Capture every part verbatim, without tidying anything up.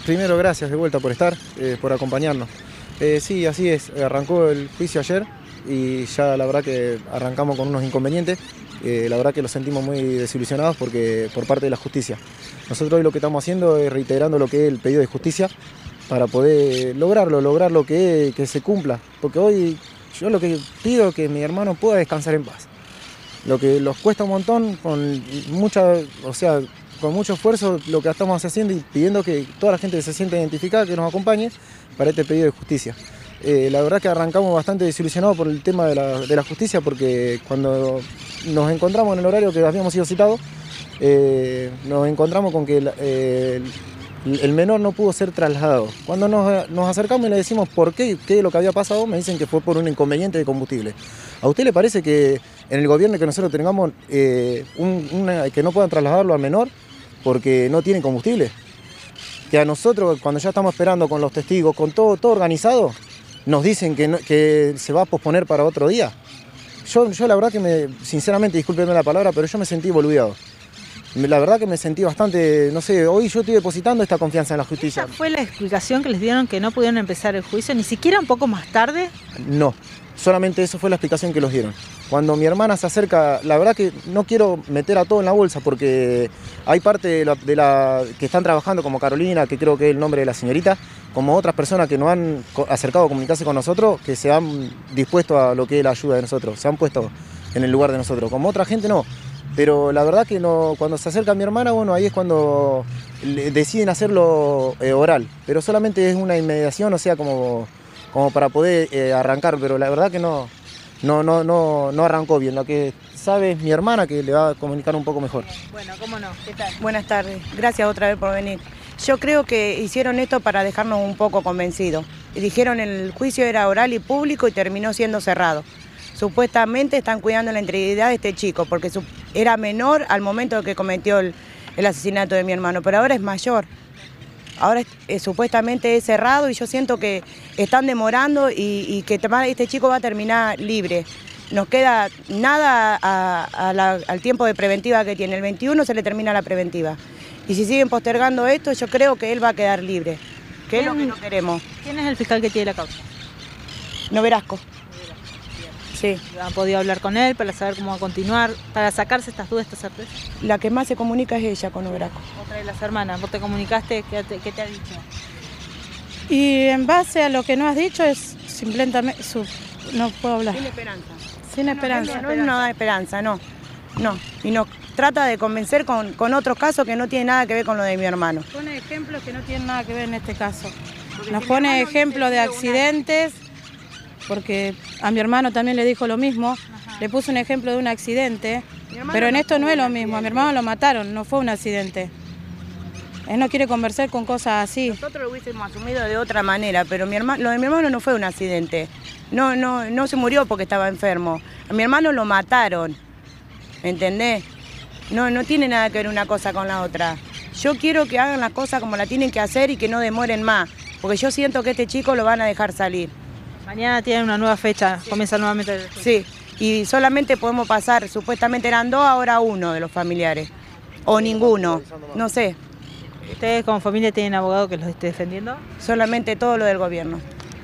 primero gracias de vuelta por estar, eh, por acompañarnos. Eh, sí, así es, arrancó el juicio ayer y ya la verdad que arrancamos con unos inconvenientes. Eh, la verdad que los sentimos muy desilusionados porque, por parte de la justicia. Nosotros hoy lo que estamos haciendo es reiterando lo que es el pedido de justicia para poder lograrlo, lograr lo que, que se cumpla. Porque hoy yo lo que pido es que mi hermano pueda descansar en paz. Lo que nos cuesta un montón, con mucha, o sea, con mucho esfuerzo, lo que estamos haciendo y pidiendo que toda la gente que se sienta identificada, que nos acompañe para este pedido de justicia. Eh, la verdad que arrancamos bastante desilusionados por el tema de la, de la justicia, porque cuando nos encontramos en el horario que habíamos sido citados, eh, nos encontramos con que eh, el, el menor no pudo ser trasladado. Cuando nos, nos acercamos y le decimos por qué, qué es lo que había pasado, me dicen que fue por un inconveniente de combustible. ¿A usted le parece que en el gobierno que nosotros tengamos eh, un, una, que no puedan trasladarlo al menor porque no tienen combustible? Que a nosotros, cuando ya estamos esperando con los testigos, con todo, todo organizado, nos dicen que, no, que se va a posponer para otro día. Yo, yo la verdad que, me, sinceramente, discúlpeme la palabra, pero yo me sentí boludeado. La verdad que me sentí bastante, no sé, hoy yo estoy depositando esta confianza en la justicia. ¿Esa fue la explicación que les dieron, que no pudieron empezar el juicio, ni siquiera un poco más tarde? No, solamente eso fue la explicación que los dieron. Cuando mi hermana se acerca, la verdad que no quiero meter a todo en la bolsa porque hay parte de la, de la que están trabajando, como Carolina, que creo que es el nombre de la señorita, como otras personas que nos han acercado a comunicarse con nosotros, que se han dispuesto a lo que es la ayuda de nosotros, se han puesto en el lugar de nosotros. Como otra gente no. Pero la verdad que no, cuando se acerca mi hermana, bueno, ahí es cuando deciden hacerlo eh, oral. Pero solamente es una inmediación, o sea, como, como para poder eh, arrancar. Pero la verdad que no, no, no, no, no arrancó bien. Lo que sabe es mi hermana, que le va a comunicar un poco mejor. Bueno, cómo no. ¿Qué tal? Buenas tardes. Gracias otra vez por venir. Yo creo que hicieron esto para dejarnos un poco convencidos. Dijeron el juicio era oral y público y terminó siendo cerrado. Supuestamente están cuidando la integridad de este chico, porque era menor al momento que cometió el, el asesinato de mi hermano, pero ahora es mayor. Ahora es, es, supuestamente es cerrado y yo siento que están demorando y, y que este chico va a terminar libre. Nos queda nada a, a la, al tiempo de preventiva que tiene. El veintiuno se le termina la preventiva. Y si siguen postergando esto, yo creo que él va a quedar libre, que es lo que no queremos. ¿Quién es el fiscal que tiene la causa? Noverasco. Sí. ¿Han podido hablar con él para saber cómo va a continuar, para sacarse estas dudas, estas certezas? La que más se comunica es ella con Noverasco. Otra de las hermanas, ¿vos te comunicaste? ¿Qué te, qué te ha dicho? Y en base a lo que no has dicho es simplemente... Su, no puedo hablar. Sin esperanza. Sin esperanza. No, no, no, no da esperanza, no. No. Y nos trata de convencer con, con otros casos que no tienen nada que ver con lo de mi hermano. Pone ejemplos que no tienen nada que ver en este caso. Nos pone ejemplos de accidentes... porque a mi hermano también le dijo lo mismo. Ajá. Le puso un ejemplo de un accidente, pero en esto no es lo mismo, a mi hermano lo mataron, no fue un accidente. Él no quiere conversar con cosas así. Nosotros lo hubiésemos asumido de otra manera, pero mi hermano, lo de mi hermano no fue un accidente. No, no, no se murió porque estaba enfermo. A mi hermano lo mataron, ¿entendés? No, no tiene nada que ver una cosa con la otra. Yo quiero que hagan las cosas como la tienen que hacer y que no demoren más, porque yo siento que este chico lo van a dejar salir. Mañana tienen una nueva fecha, sí. Comienza nuevamente el... Sí, y solamente podemos pasar, supuestamente eran dos, ahora uno de los familiares. O ninguno, no sé. ¿Ustedes como familia tienen abogado que los esté defendiendo? Solamente todo lo del gobierno.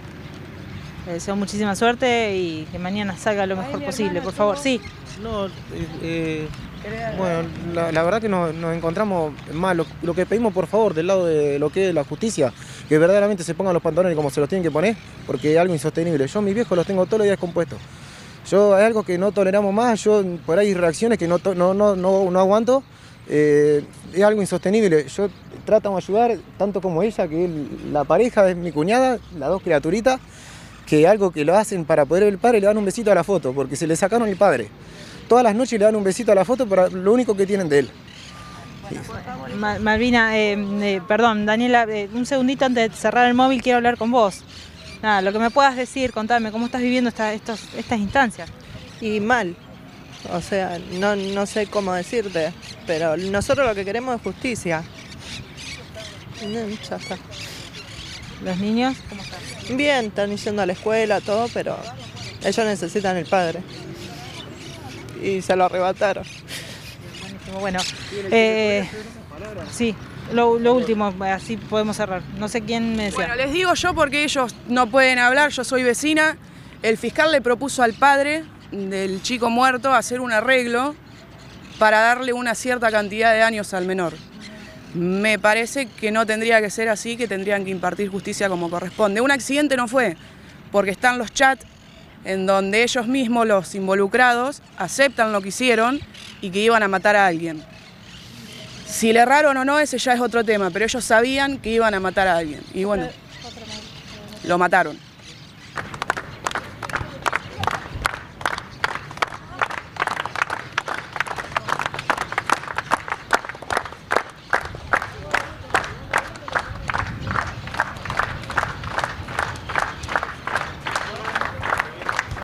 Les deseo muchísima suerte y que mañana salga lo mejor posible, por favor. Sí. No, eh, eh, bueno, la, la verdad que nos, nos encontramos mal. Lo, lo que pedimos, por favor, del lado de lo que es la justicia, que verdaderamente se pongan los pantalones como se los tienen que poner, porque es algo insostenible. Yo, mis viejos, los tengo todos los días compuestos. Yo, hay algo que no toleramos más, yo por ahí reacciones que no, no, no, no, no aguanto. Eh, es algo insostenible. Yo trato de ayudar, tanto como ella, que es la pareja de mi cuñada, las dos criaturitas, que algo que lo hacen para poder ver el padre, le dan un besito a la foto, porque se le sacaron el padre. Todas las noches le dan un besito a la foto para lo único que tienen de él. Bueno, Malvina, eh, eh, perdón, Daniela, eh, un segundito antes de cerrar el móvil quiero hablar con vos. Nada, lo que me puedas decir, contame, ¿cómo estás viviendo esta, estos, estas instancias? Y mal, o sea, no, no sé cómo decirte, pero nosotros lo que queremos es justicia. Ya está. ¿Los niños cómo están? Bien, están yendo a la escuela, todo, pero ellos necesitan el padre. Y se lo arrebataron. Buenísimo, bueno. Eh, sí. Lo, lo último, así podemos cerrar. No sé quién me decía. Bueno, les digo yo porque ellos no pueden hablar, yo soy vecina. El fiscal le propuso al padre del chico muerto hacer un arreglo para darle una cierta cantidad de años al menor. Me parece que no tendría que ser así, que tendrían que impartir justicia como corresponde. Un accidente no fue, porque están los chats en donde ellos mismos, los involucrados, aceptan lo que hicieron y que iban a matar a alguien. Si le erraron o no, ese ya es otro tema, pero ellos sabían que iban a matar a alguien y bueno, lo mataron.